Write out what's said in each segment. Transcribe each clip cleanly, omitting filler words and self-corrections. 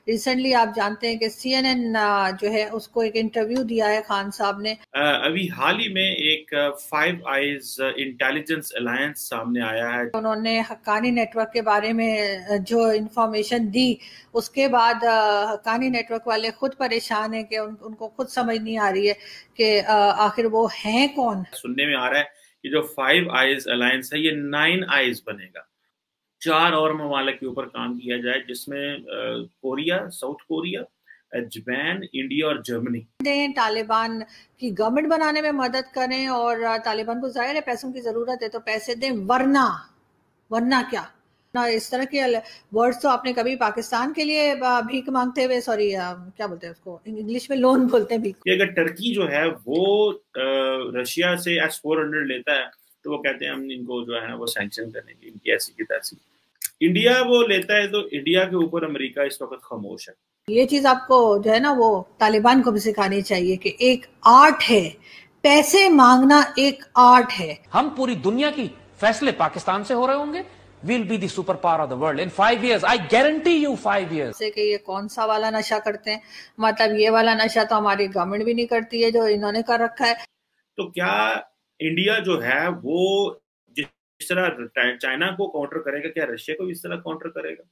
Recently आप जानते हैं कि CNN जो है उसको एक इंटरव्यू दिया है खान साहब ने। अभी हाल ही में एक फाइव आइज इंटेलिजेंस अलायंस सामने आया है। उन्होंने हक्कानी नेटवर्क के बारे में जो इंफॉर्मेशन दी, उसके बाद हक्कानी नेटवर्क वाले खुद परेशान हैं कि उनको खुद समझ नहीं आ रही है कि आखिर वो हैं कौन। सुनने में आ रहा है कि जो फाइव आइज अलायंस है ये 9 आइज बनेगा। 4 और ममालिक के ऊपर काम किया जाए, जिसमें Korea, South Korea, Japan, India और जर्मनी। दें, तालिबान की गवर्नमेंट बनाने में मदद करें, और तालिबान को जाहिर है पैसों की जरूरत है तो पैसे दें, वरना वरना क्या ना। इस तरह के वर्ड्स तो आपने कभी पाकिस्तान के लिए भीख मांगते हुए, सॉरी क्या बोलते हैं उसको इंग्लिश में, लोन बोलते हैं भीख। कि अगर टर्की जो है वो रशिया से S-400 लेता है तो वो कहते हैं हम इनको जो है वो सैंक्शन करेंगे, इनकी ऐसी की तैसी। इंडिया वो लेता है तो इंडिया के ऊपर अमेरिका इस वक्त खामोश है। ये चीज आपको जो है ना वो तालिबान को भी सिखानी चाहिए कि एक आर्ट है, पैसे मांगना एक आर्ट है। हम पूरी दुनिया की फैसले पाकिस्तान से हो रहे होंगे। We'll be the superpower of the world in 5 years. I guarantee you 5 years. से कि ये कौन सा वाला नशा करते हैं, मतलब ये वाला नशा तो हमारी गवर्नमेंट भी नहीं करती है जो इन्होंने कर रखा है। तो क्या इंडिया जो है वो जिस तरह चाइना को काउंटर करेगा, क्या रशिया को इस तरह काउंटर करेगा?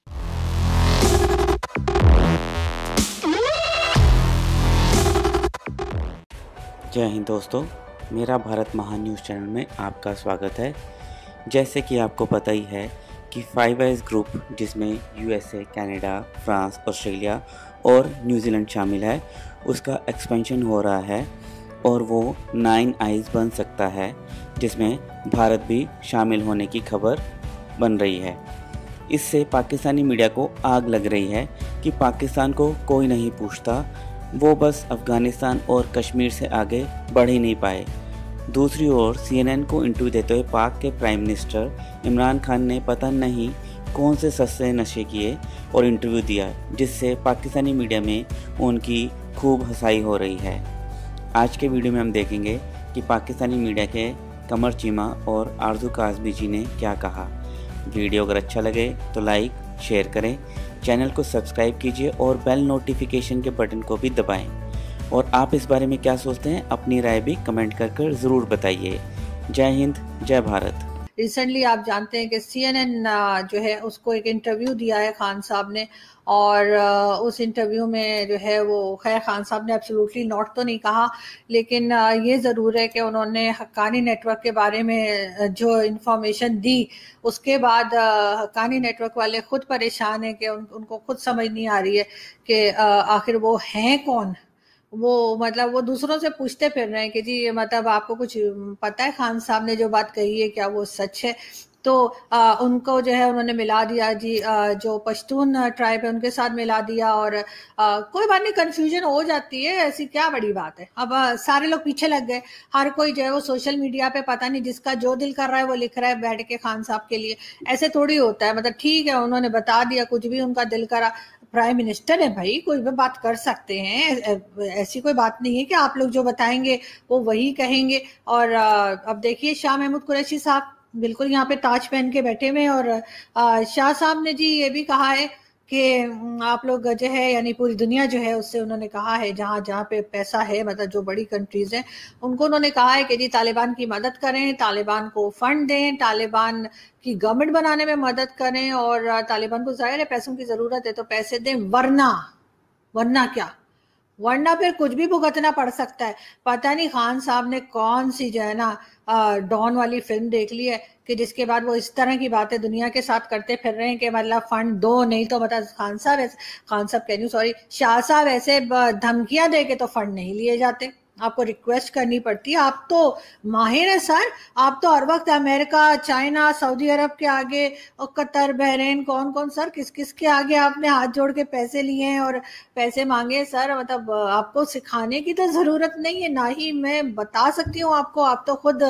जय हिंद दोस्तों, मेरा भारत महान न्यूज़ चैनल में आपका स्वागत है। जैसे कि आपको पता ही है कि फाइव आइज ग्रुप, जिसमें USA, कनाडा, फ्रांस, ऑस्ट्रेलिया और न्यूजीलैंड शामिल है, उसका एक्सपेंशन हो रहा है और वो 9 आइज बन सकता है, जिसमें भारत भी शामिल होने की खबर बन रही है। इससे पाकिस्तानी मीडिया को आग लग रही है कि पाकिस्तान को कोई नहीं पूछता, वो बस अफ़गानिस्तान और कश्मीर से आगे बढ़ ही नहीं पाए। दूसरी ओर CNN को इंटरव्यू देते हुए पाक के प्राइम मिनिस्टर इमरान खान ने पता नहीं कौन से सस्ते नशे किए और इंटरव्यू दिया, जिससे पाकिस्तानी मीडिया में उनकी खूब हंसाई हो रही है। आज के वीडियो में हम देखेंगे कि पाकिस्तानी मीडिया के कमर चीमा और आरजू काज़मी जी ने क्या कहा। वीडियो अगर अच्छा लगे तो लाइक शेयर करें, चैनल को सब्सक्राइब कीजिए और बेल नोटिफिकेशन के बटन को भी दबाएं। और आप इस बारे में क्या सोचते हैं, अपनी राय भी कमेंट कर ज़रूर बताइए। जय हिंद, जय भारत। रिसेंटली आप जानते हैं कि CNN जो है उसको एक इंटरव्यू दिया है खान साहब ने, और उस इंटरव्यू में जो है वो, खैर खान साहब ने एब्सोल्युटली नॉट तो नहीं कहा, लेकिन ये ज़रूर है कि उन्होंने हक्कानी नेटवर्क के बारे में जो इंफॉर्मेशन दी, उसके बाद हक्कानी नेटवर्क वाले खुद परेशान हैं कि उनको खुद समझ नहीं आ रही है कि आखिर वो हैं कौन। वो मतलब वो दूसरों से पूछते फिर रहे हैं कि जी मतलब आपको कुछ पता है, खान साहब ने जो बात कही है क्या वो सच है। तो उनको जो है उन्होंने मिला दिया जी, जो पश्तून ट्राइब है उनके साथ मिला दिया, और कोई बात नहीं, कंफ्यूजन हो जाती है, ऐसी क्या बड़ी बात है। अब सारे लोग पीछे लग गए, हर कोई जो है वो सोशल मीडिया पे पता नहीं जिसका जो दिल कर रहा है वो लिख रहा है बैठ के खान साहब के लिए। ऐसे थोड़ी होता है, मतलब ठीक है उन्होंने बता दिया, कुछ भी उनका दिल करा, प्राइम मिनिस्टर है भाई, कोई भी बात कर सकते हैं, ऐसी कोई बात नहीं है कि आप लोग जो बताएंगे वो वही कहेंगे। और अब देखिए शाह महमूद कुरैशी साहब बिल्कुल यहाँ पे ताज पहन के बैठे हुए हैं, और शाह साहब ने जी ये भी कहा है कि आप लोग जो है, यानी पूरी दुनिया जो है उससे उन्होंने कहा है, जहाँ जहाँ पे पैसा है, मतलब जो बड़ी कंट्रीज हैं उनको उन्होंने कहा है कि जी तालिबान की मदद करें, तालिबान को फंड दें, तालिबान की गवर्नमेंट बनाने में मदद करें, और तालिबान को जाहिर है पैसों की जरूरत है तो पैसे दें, वरना वरना क्या, वरना फिर कुछ भी भुगतना पड़ सकता है। पता नहीं खान साहब ने कौन सी जो है ना डॉन वाली फिल्म देख ली है कि जिसके बाद वो इस तरह की बातें दुनिया के साथ करते फिर रहे हैं कि मतलब फंड दो, नहीं तो मतलब खान साहब कह रही हूँ, सॉरी, शाह साहब ऐसे धमकियां दे के तो फंड नहीं लिए जाते, आपको रिक्वेस्ट करनी पड़ती है। आप तो माहिर है सर, आप तो हर वक्त अमेरिका, चाइना, सऊदी अरब के आगे, और कतर, बहरीन, कौन कौन सर, किस किस के आगे आपने हाथ जोड़ के पैसे लिए हैं और पैसे मांगे सर। मतलब आपको सिखाने की तो जरूरत नहीं है, ना ही मैं बता सकती हूँ आपको, आप तो खुद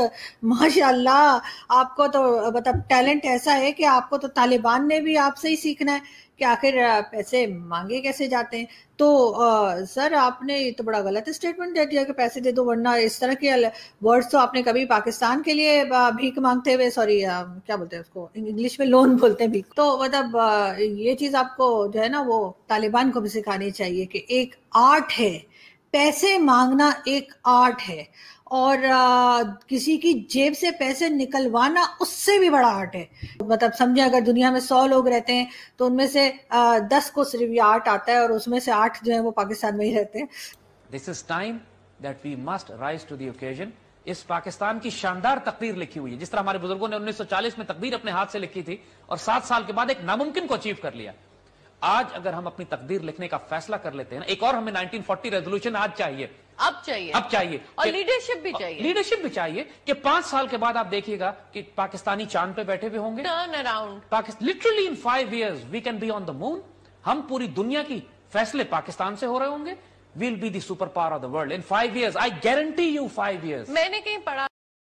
माशाल्लाह, आपको तो मतलब टैलेंट ऐसा है कि आपको तो तालिबान ने भी आपसे ही सीखना है कि आखिर पैसे मांगे कैसे जाते हैं। तो सर आपने ये तो बड़ा गलत स्टेटमेंट दे दिया कि पैसे दे दो, वरना इस तरह के वर्ड्स तो आपने कभी पाकिस्तान के लिए भीख मांगते हुए, सॉरी क्या बोलते हैं उसको, इंग्लिश में लोन बोलते हैं भीख, तो मतलब ये चीज आपको जो है ना वो तालिबान को भी सिखानी चाहिए कि एक आर्ट है, पैसे मांगना एक आर्ट है, और किसी की जेब से पैसे निकलवाना उससे भी बड़ा आर्ट है। मतलब समझे, अगर दुनिया में 100 लोग रहते हैं तो उनमें से 10 को सिर्फ ये आर्ट आता है, और उसमें से 8 जो है वो पाकिस्तान में ही रहते हैं। This is time that we must rise to the occasion. इस पाकिस्तान की शानदार तकदीर लिखी हुई है, जिस तरह हमारे बुजुर्गों ने 1940 में तकदीर अपने हाथ से लिखी थी और 7 साल के बाद एक नामुमकिन को अचीव कर लिया। आज अगर हम अपनी तकदीर लिखने का फैसला कर लेते हैं ना, एक और हमें 1940 रेजोल्यूशन आज चाहिए, अब चाहिए और लीडरशिप भी चाहिए कि 5 साल के बाद आप देखिएगा कि पाकिस्तानी चांद पे बैठे हुए होंगे, turn around, literally in 5 years we can be on the moon. हम पूरी दुनिया की फैसले पाकिस्तान से हो रहे होंगे। We'll be the super power of the world in 5 years, I guarantee you 5 years। मैंने कहीं पढ़ा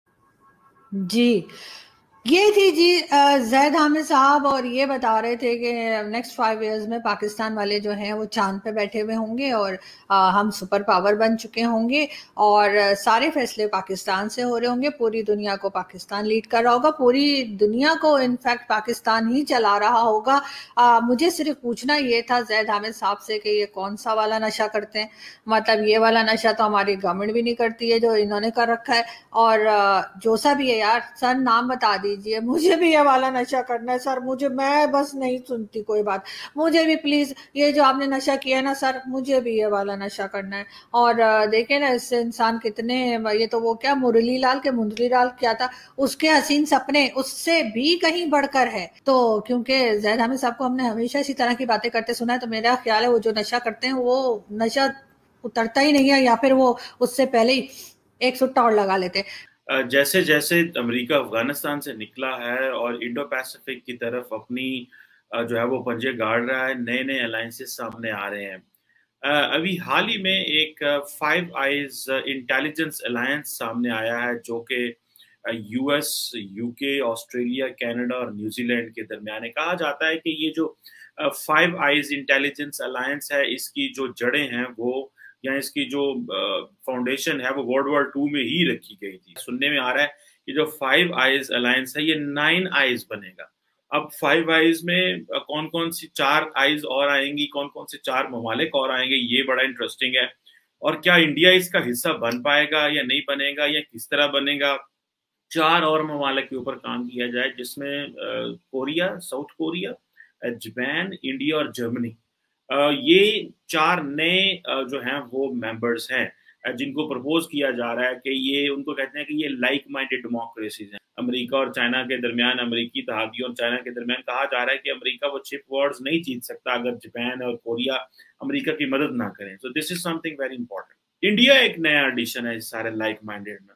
जी, ये थी जी जैद हामिद साहब, और ये बता रहे थे कि नेक्स्ट 5 years में पाकिस्तान वाले जो हैं वो चांद पे बैठे हुए होंगे, और हम सुपर पावर बन चुके होंगे, और सारे फैसले पाकिस्तान से हो रहे होंगे, पूरी दुनिया को पाकिस्तान लीड कर रहा होगा, पूरी दुनिया को इनफैक्ट पाकिस्तान ही चला रहा होगा। मुझे सिर्फ पूछना ये था जैद हामिद साहब से कि ये कौन सा वाला नशा करते हैं, मतलब ये वाला नशा तो हमारी गवर्नमेंट भी नहीं करती है जो इन्होंने कर रखा है, और जो सा भी है यार, सर नाम बता दीजिए, मुझे भी ये वाला नशा करना है सर, मैं बस नहीं सुनती कोई बात, मुझे भी प्लीज ये जो आपने नशा किया है ना सर, मुझे भी ये वाला नशा करना है। और देखे ना इससे इंसान कितने, ये तो वो क्या मुरली लाल क्या था, उसके हसीन सपने उससे भी कहीं बढ़कर है। तो क्योंकि जैद हामिद साहब को हमने हमेशा इसी तरह की बातें करते सुना है, तो मेरा ख्याल है वो जो नशा करते हैं वो नशा उतरता ही नहीं है, या फिर वो उससे पहले ही एक सुट्टा और लगा लेते हैं। जैसे जैसे अमेरिका अफगानिस्तान से निकला है और इंडो पैसिफिक की तरफ अपनी जो है वो पंजे गाड़ रहा है, नए नए अलायंसेस सामने आ रहे हैं। अभी हाल ही में एक 5 आइज इंटेलिजेंस अलायंस सामने आया है, जो कि यूएस, यूके, ऑस्ट्रेलिया, कनाडा और न्यूजीलैंड के दरमियान है। कहा जाता है कि ये जो 5 आइज इंटेलिजेंस अलायंस है, इसकी जो जड़ें हैं वो, या इसकी जो फाउंडेशन है वो वर्ल्ड वॉर 2 में ही रखी गई थी। सुनने में आ रहा है कि जो 5 आइज अलायंस है ये 9 आइज बनेगा। अब 5 आइज में कौन कौन सी 4 आइज और आएंगी, कौन कौन से 4 ममालिक और आएंगे, ये बड़ा इंटरेस्टिंग है। और क्या इंडिया इसका हिस्सा बन पाएगा या नहीं बनेगा, या किस तरह बनेगा। 4 और ममालिक के ऊपर काम किया जाए, जिसमें Korea, South Korea, Japan, India और जर्मनी, ये 4 नए जो हैं वो मेंबर्स हैं, जिनको प्रपोज किया जा रहा है कि ये, उनको कहते हैं कि ये लाइक माइंडेड डेमोक्रेसीज हैं। अमेरिका और चाइना के दरमियान, अमेरिकी तहादियों और चाइना के दरमियान कहा जा रहा है कि अमेरिका वो चिप वॉर्स नहीं जीत सकता अगर जापान और कोरिया अमेरिका की मदद ना करें। So this is something very important. India एक नया एडिशन है इस सारे लाइक माइंडेड में।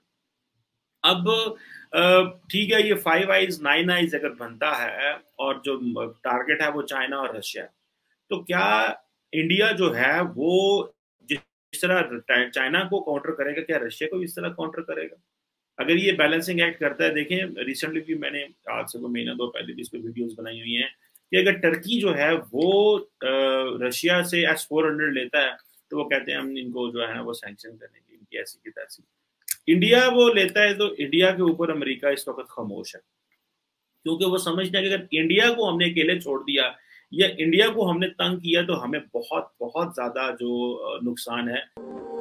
अब ठीक है, ये 5 आइज 9 आइज अगर बनता है और जो टारगेट है वो चाइना और रशिया, तो क्या इंडिया जो है वो जिस तरह चाइना को काउंटर करेगा, क्या रशिया को इस तरह काउंटर करेगा? अगर ये बैलेंसिंग एक्ट करता है, देखें रिसेंटली भी मैंने आज से 1 महीना 2 पहले भी इस पर वीडियोस बनाई हुई हैं कि अगर टर्की जो है वो रशिया से S-400 लेता है, तो वो कहते हैं हम इनको जो है वो सैंक्शन करेंगे, इनकी ऐसी की तैसी। इंडिया वो लेता है तो इंडिया के ऊपर अमेरिका इस वक्त खामोश है, क्योंकि वो समझते हैं कि अगर इंडिया को हमने अकेले छोड़ दिया या इंडिया को हमने तंग किया तो हमें बहुत बहुत ज्यादा जो नुकसान है